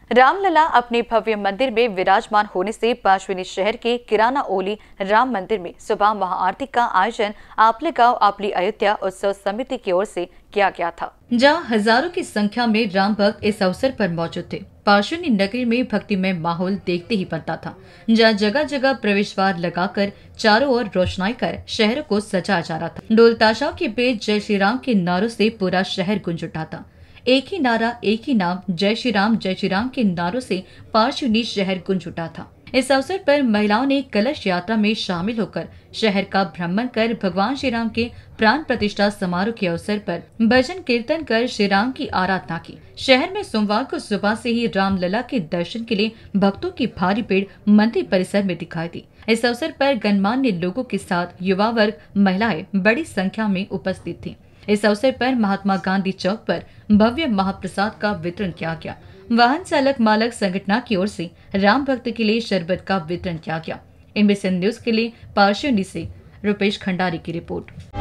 रामलला अपने भव्य मंदिर में विराजमान होने से पांचवेनी शहर के किराना ओली राम मंदिर में सुबह महाआरती का आयोजन आपले गांव आपली अयोध्या उत्सव समिति की ओर से किया गया था, जहां हजारों की संख्या में राम भक्त इस अवसर पर मौजूद थे। पार्श्वनी नगरी में भक्तिमय माहौल देखते ही बनता था, जहां जगह जगह प्रवेश द्वार लगाकर चारों ओर रोशनाई कर शहर को सजाया जा रहा था। ढोल ताशाओं के बीच जय श्री राम के नारों से पूरा शहर गूंज उठा था। एक ही नारा एक ही नाम जय श्री राम के नारों से पार्श्वनी शहर गूंज उठा था। इस अवसर पर महिलाओं ने कलश यात्रा में शामिल होकर शहर का भ्रमण कर भगवान श्री राम के प्राण प्रतिष्ठा समारोह के अवसर पर भजन कीर्तन कर श्री राम की आराधना की। शहर में सोमवार को सुबह से ही रामलला के दर्शन के लिए भक्तों की भारी भीड़ मंदिर परिसर में दिखाई दी। इस अवसर पर गणमान्य लोगों के साथ युवा वर्ग, महिलाएं बड़ी संख्या में उपस्थित थी। इस अवसर पर महात्मा गांधी चौक पर भव्य महाप्रसाद का वितरण किया गया। वाहन चालक मालक संगठन की ओर से राम भक्त के लिए शरबत का वितरण किया गया। इनमें न्यूज के लिए पार्श्वनी से रुपेश खंडारी की रिपोर्ट।